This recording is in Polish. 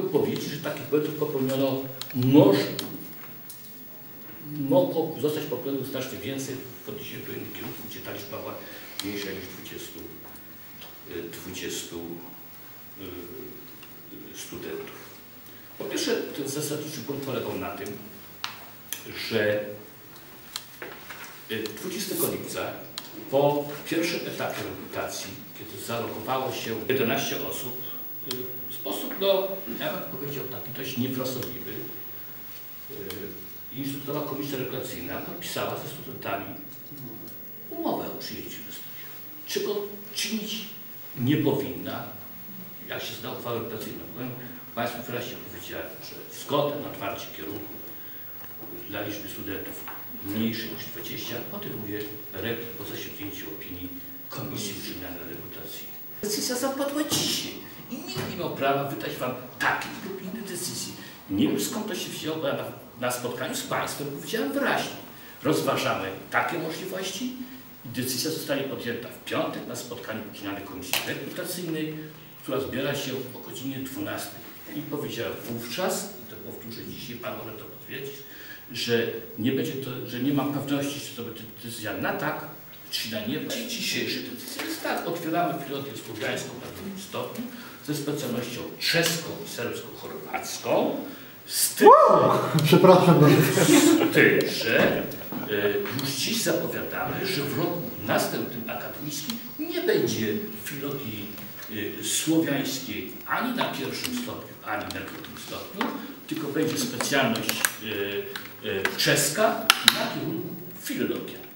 powiedzieć, że takich błędów popełniono, mogło zostać popełnionych znacznie więcej w odniesieniu do innych kierunków, gdzie ta liczba była mniejsza niż 20 studentów. Po pierwsze, ten zasadniczy punkt polegał na tym, że 20 lipca po pierwszym etapie rekrutacji, kiedy zalogowało się 11 osób, w sposób, no, ja bym powiedział, taki dość niefrasobliwy, Instytutowa Komisja Rekrutacyjna podpisała ze studentami umowę o przyjęciu do studia. Czego czynić nie powinna, jak się zna uchwałę rekrutacyjną. Powiem Państwu wyraźnie powiedziałem, że zgodę na otwarcie kierunku dla liczby studentów mniejszej niż 20 podejmuje rektor po zasięgnięciu opinii Komisji Uczelnianej Rekrutacji. Decyzja zapadła dzisiaj i nikt nie miał prawa wydać Wam takiej lub innej decyzji. Nie wiem, skąd to się wzięło, bo ja na spotkaniu z Państwem powiedziałem wyraźnie. Rozważamy takie możliwości i decyzja zostanie podjęta w piątek na spotkaniu Uczelnianej Komisji Rekrutacyjnej, która zbiera się o godzinie 12. I powiedziałem wówczas, i to powtórzę dzisiaj, Pan może to potwierdzić, że nie będzie to, że nie mam pewności, czy to będzie decyzja na tak, czy na nie. I dzisiejsza decyzja jest tak. Otwieramy filologię słowiańską na drugim stopniu ze specjalnością czeską i serbsko-chorwacką. Z tym, że już dziś zapowiadamy, że w roku następnym akademickim nie będzie filologii słowiańskiej ani na pierwszym stopniu, ani na drugim stopniu, tylko będzie specjalność czeska na kierunku filologia.